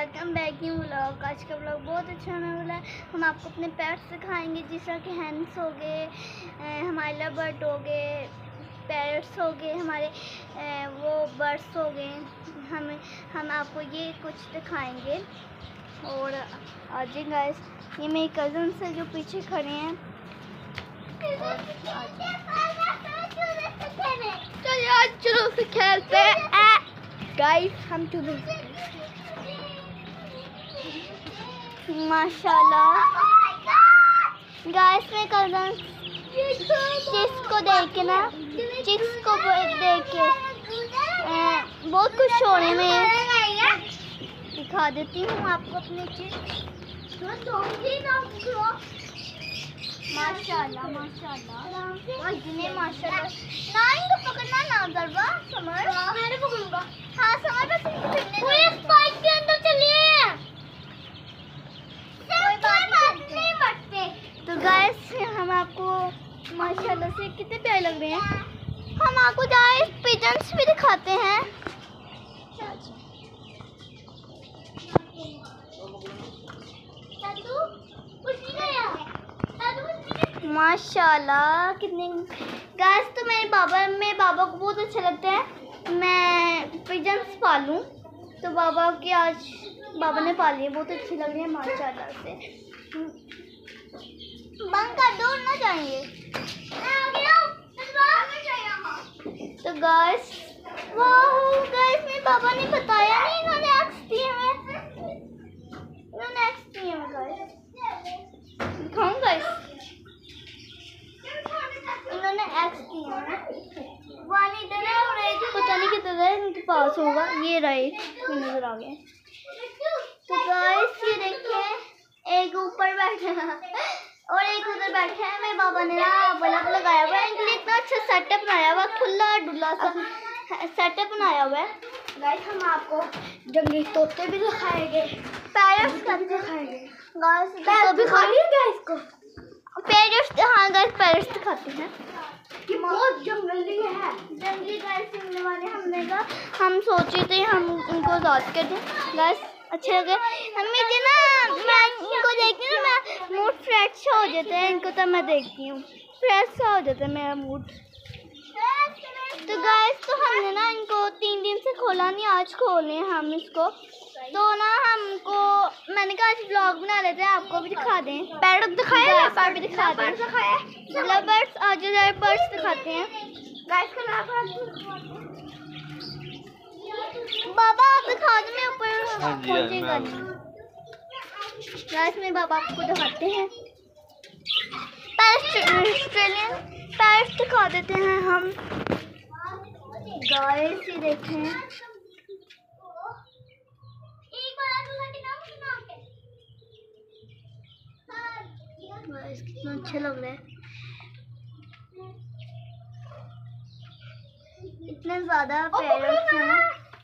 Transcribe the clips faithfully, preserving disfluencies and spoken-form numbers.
Welcome back new vlog. आज का vlog बहुत अच्छा होने वाला है। हम आपको अपने पेट्स दिखाएंगे, जैसा कि हैंड्स हो गए, हमारे लव हो गए, पैरट्स हो गए, हमारे ए, वो बर्ड्स हो गए। हम हम आपको ये कुछ दिखाएंगे। और आज गाइस, ये मेरी कज़न्स है जो पीछे खड़े हैं। चलिए आज चलो से खेलते हैं गाइस। हम चलो माशाल्लाह गाइस, में कज़न्स चिक्स को देख के ना चिक्स को देख के बहुत खुश होने में। दिखा देती हूँ आपको अपने चिक्स। माशाल्लाह माशाल्लाह इतने माशाल्लाह। ना इनको पकड़ना ना दरबा समर, मैं पकड़ूंगा। हाँ समर, बस इनको फिरने दो। स्पाइक के अंदर चलिए, कोई बात नहीं मरते। तो गाइस, हम आपको माशाल्लाह से कितने प्यारे लग रहे हैं। हम आपको गाइस पिजन्स भी दिखाते हैं। माशाल्लाह कितने गाइस। तो मेरे बाबा मेरे बाबा को बहुत अच्छा लगता है मैं पिजन्स पालूं, तो बाबा की आज बाबा ने पाली है, बहुत अच्छी लग रही है माशाल्लाह से। बंद कर दो ना जाएंगे। तो गाइस, वाह गाइस, मेरे बाबा ने बताया नहीं, इन्होंने एक्स दिए हैं, इन्होंने एक्स दिए हैं गाइस। दिखाऊं गाइस, इन्होंने एक्स दिए हैं। वाली इधर है और एक पता नहीं किधर है, इनके पास होगा। ये रहे, नजर आ गए। तो गाइस ये देखिए, एक ऊपर बैठा है और एक उधर बैठा है। मेरे बाबा ने ना बल्ब लगाया हुआ है, इनके लिए इतना अच्छा सेटअप बनाया हुआ, खुला डुला सा सेटअप बनाया हुआ है। गाइस, हम आपको जंगली तोते भी दिखाएंगे, पैरट्स का भी दिखाएंगे। गाइस तो भी खा लिया क्या इसको? पैरट्स, हाँ गाइस पैरट्स दिखाते हैं कि बहुत जंगली है। जंगली गाइस मिलने वाले हमने कहा, हम सोचे थे हम इनको आज़ाद कर दें। गाइस अच्छे लगे हमें जो ना, मैं इनको देखती हूँ मैं मूड फ्रेश हो जाता है। इनको तो मैं देखती हूँ फ्रेश हो जाता है मेरा मूड। तो गाइस, तो हमने ना इनको तीन दिन से खोला नहीं, आज खोले हम इसको। तो ना हमको मैंने कहा आज व्लॉग बना लेते हैं, आपको भी दिखा दें। पैरट दिखाया, पैरट भी दिखा दें, लवर्स आज बर्ड्स दिखाते हैं। गाइस का नाम बाबा आप दिखा दो, मैं ऊपर पहुंचेगा नहीं। गाइस में बाबा आपको दिखाते हैं ऑस्ट्रेलियन पैरट दिखा देते हैं हम। गाइस ये देखें, गाइस कितना अच्छा लग रहा है, इतने ज्यादा पैरट्स हैं।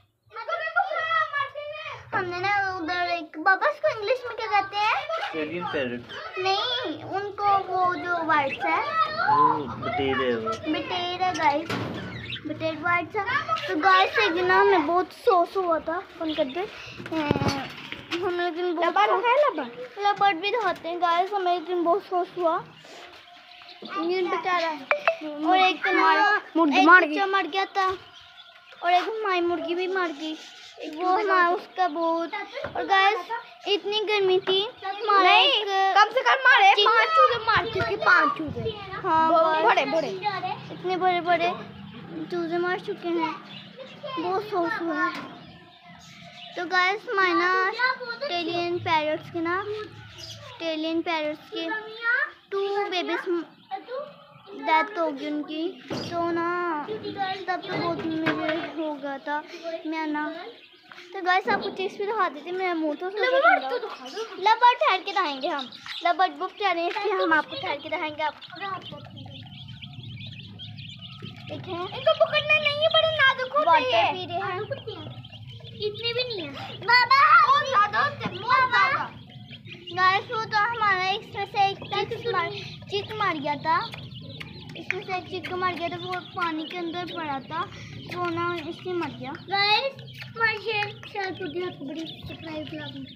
हमने ना उधर एक बाबा, इसको इंग्लिश में क्या कहते हैं? ऑस्ट्रेलियन पैरट नहीं, उनको वो जो वाइट्स है, बटेर है वो बटेर है गाइस, बटेर वाइट्स है। तो गाइस एक दिन हमें बहुत सोस हुआ था फोन करते, हम एक दिन बहुत लबर्ड भी दिखाते हैं। गाइस हमें एक दिन बहुत सोस हुआ, ये बेचारा है। और एक मुर्गी मार गया मर गया था, और एक हमारी मुर्गी भी मर गई, वो हमारा उसका बहुत। और गाइस इतनी गर्मी थी, हमारा एक कम से कम मारे पांच चूजे मार चुके, पांच चूजे। हाँ बड़े बड़े इतने बड़े बड़े चूजे मार चुके हैं, बहुत सोच हुआ है। तो गाइस मायना ऑस्ट्रेलियन पैरट्स के ना ऑस्ट्रेलियन पैरट्स के टू बेबीज डेथ हो गई उनकी। तो ना तब तो बहुत मुझे हो गया था मैं ना। तो गाइस आपको चीज़ भी दिखा देती, मेरा मुँह तो लबर्ड ठहर के दिखाएंगे हम। लबर्ड बुक चले, इसलिए हम आपको ठहर के दिखाएंगे। आपको देखें, इनको पकड़ना नहीं है, बड़े नाजुक होते वाटर पी रहे हैं, इतने भी नहीं है बाबा बहुत ज्यादा होते हैं, बहुत ज्यादा। गाइस वो तो हमारा इसमें से एक चिक मार चिक मार गया था, इसमें से एक चिक मार गया था, वो पानी के अंदर पड़ा था, तो ना इससे मर गया। गाइस तुझे बड़ी सरप्राइज ला दूँ।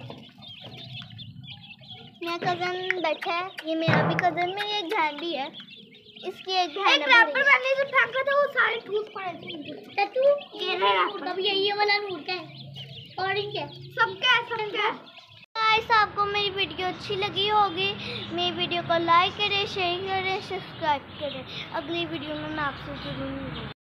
मेरा कजन बैठा है, ये मेरा भी कजन, मेरी एक बहन भी है, इसकी एक बहन एक है रैपर बड़ी। मैंने जो फेंका था वो सारे टूट पड़े थे। तू ये रहा रैपर, तब यही वाला रूट है और इनके सबका सबका। गाइस आपको मेरी वीडियो अच्छी लगी होगी, मेरी वीडियो को लाइक करें, शेयर करें, सब्सक्राइब करें। अगली वीडियो में मैं आपसे जरूर मिलूंगी।